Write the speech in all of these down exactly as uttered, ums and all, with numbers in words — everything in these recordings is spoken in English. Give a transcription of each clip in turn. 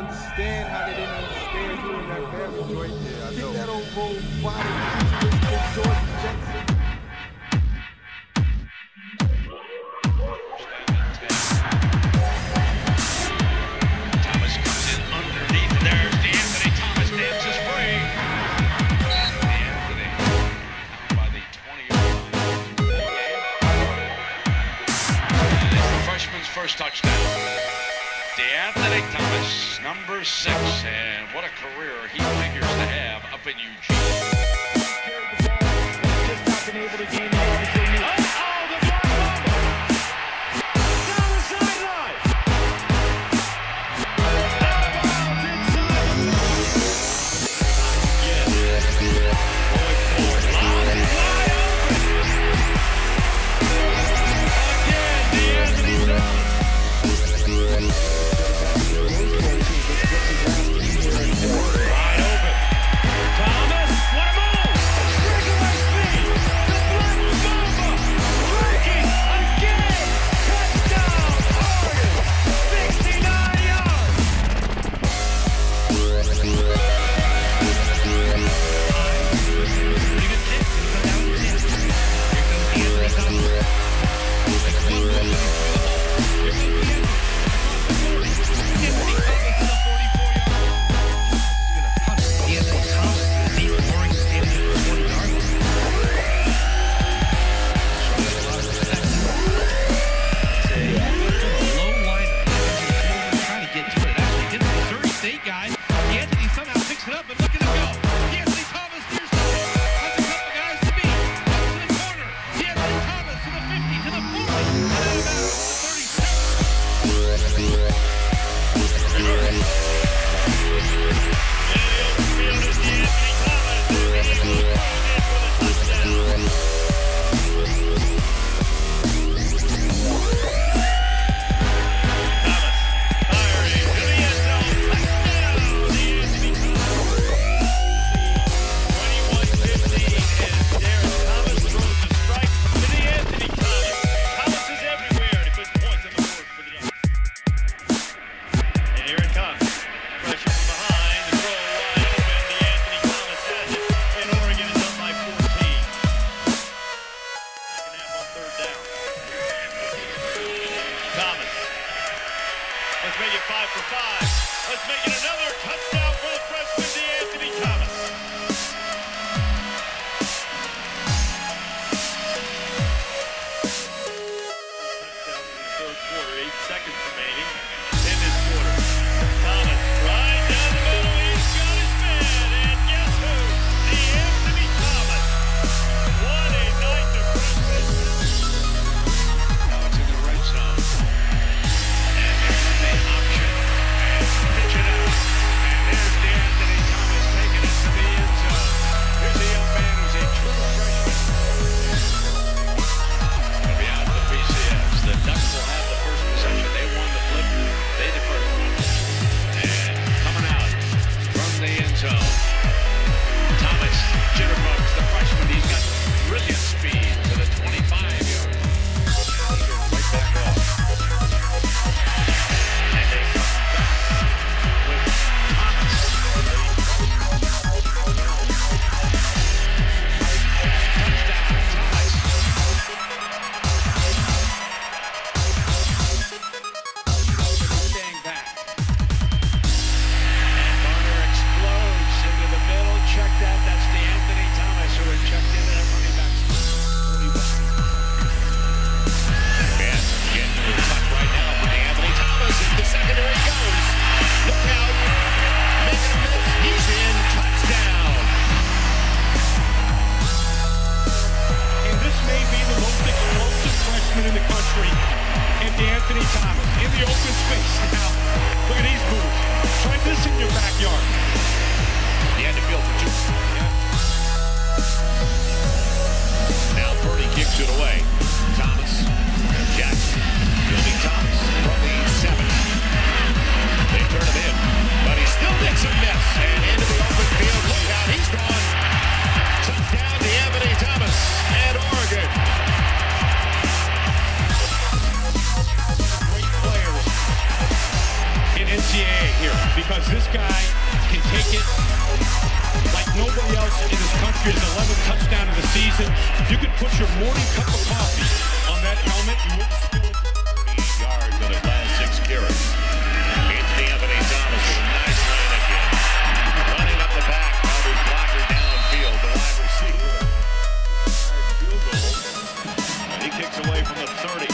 understand how they didn't understand you in that family joint. Yeah, I know. Kick that old roll, body, futuristic George Jackson. Thomas comes in underneath. There's DeAnthony Thomas dances free. DeAnthony out by the twenty-yard line. And it's the freshman's first touchdown. DeAnthony Thomas, number six, and what a career he figures to have up in Eugene. Just not been able to gain the opportunity. Oh, the block bubble! Down the sideline! Out of bounds inside the yeah. Going forward. Line wide open! Again, DeAnthony Thomas. Wide open. Thomas, what a move! Breakaway speed. The black Mamba breaking again. Touchdown, Oregon. sixty-nine yards. Pretty good kick. Down the ten. Here comes DeAnthony Thomas. Makes one move and he's through the hole. Here comes DeAnthony. DeAnthony Thomas to the forty-four yard line. DeAnthony Thomas to the deep Oregon standing at the twenty yard line. Showing a lot of protection. It's a low liner. Trying to get to it. It actually gets the Missouri State guy. DeAnthony somehow picks it up and look at him go. DeAnthony Thomas steers to it. Has a couple guys to beat. Up to the corner. DeAnthony Thomas to the fifty, to the forty, and then out of bounds to the thirty-seven. Let's make it five for five. Let's make it another touchdown for the freshman DeAnthony Thomas. Touchdown in the third quarter, eight seconds remaining in this quarter. Thomas right down the middle, he's got his man, and guess who? DeAnthony Thomas. What a night to freshman. Now it's in the red zone. Option and pitch it out. And there's DeAnthony Thomas taking it N C double A here because this guy can take it like nobody else in this country. His eleventh touchdown of the season. You could put your morning cup of coffee on that helmet. You wouldn't spill it. thirty yards on his last six carries. It's DeAnthony Thomas with a nice line again. Running up the back of his blocker downfield. The wide receiver. Field goal. And he kicks away from the thirty.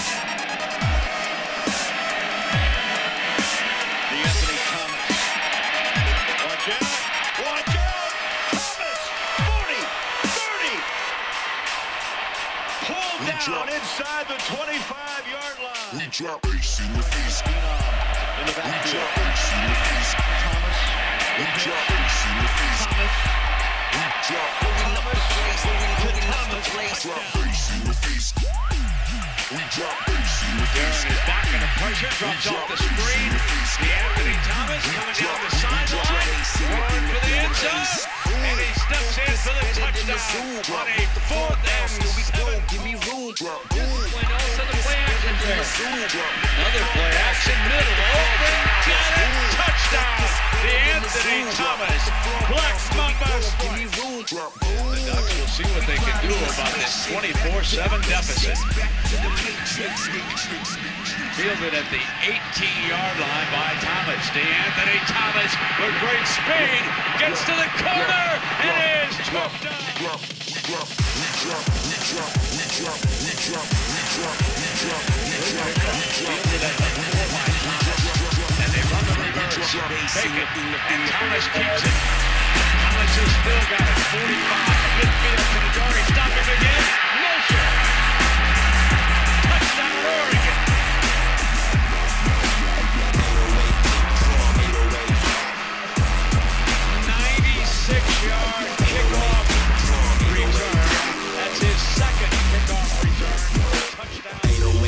DeAnthony Thomas. Watch out. Watch out. Thomas. forty. thirty. Pulled down inside the twenty-five yard line. We drop bass in the face. In the We backfield. drop bass in the face. Thomas. We drop bass in the face. Thomas. We drop Thomas. To Thomas. drop bass in the face. We drop bass in the face. Darren is back under pressure, drops off the screen. DeAnthony Thomas coming down the sideline, going for the end zone, and he steps in for the touchdown on a fourth and seven. Give me room. Drop Playing also the play action there. Another play action, middle, open, got it, touchdown. DeAnthony Thomas, Black Mamba. The Ducks will see what they can do about this twenty-four seven deficit. Fielded at the eighteen yard line by Thomas. DeAnthony Thomas with great speed gets to the corner and is tripped up. drop, we drop, we drop, we drop, we drop, we drop, we drop, we drop, we drop, Fielded at the four by Thomas, and they run the reverse. Take it, and Thomas keeps it. Thomas has still got it. forty-five, midfield to the door. He stopped him again. Motion. Touchdown Oregon. ninety-six yard kickoff return. That's his second kickoff return. Touchdown.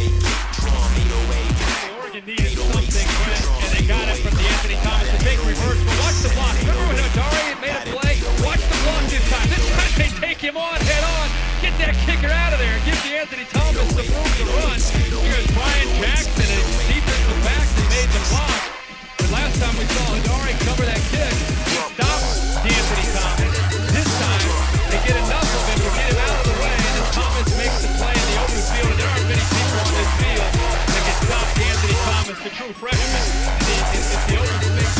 Oregon needed something, Chris, and they got it from DeAnthony Thomas. The big reverse, but watch the block. Remember when Odari had made a play? Watch the block this time. This time they take him on, head on, get that kicker out of there, and give DeAnthony Thomas some room to run. Here's Brian Jackson, and defensive back that made the block. But last time we saw Odari cover that kick, he stopped DeAnthony Thomas. This time, they get enough of him to get him out of the way, and then Thomas makes the play in the open field, and there aren't many people on this field that can stop DeAnthony Thomas, the true freshman. It's the open space.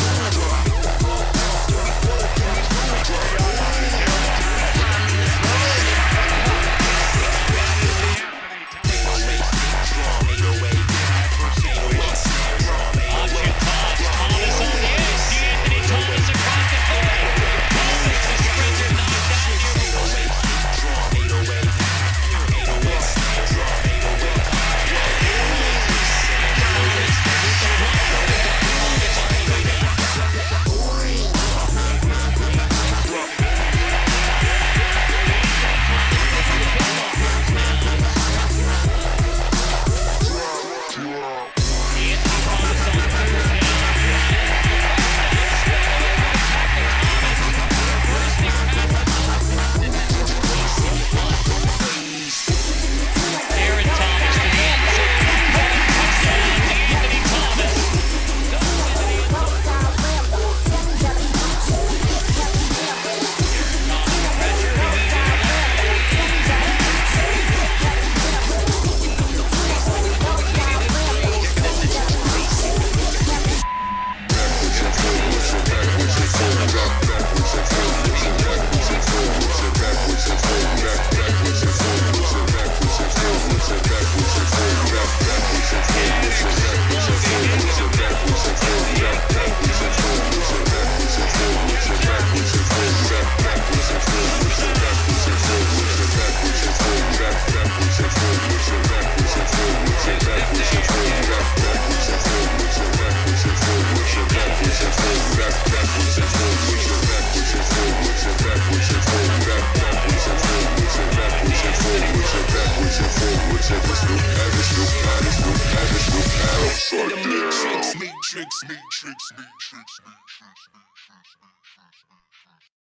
Matrix, matrix, matrix, matrix, matrix.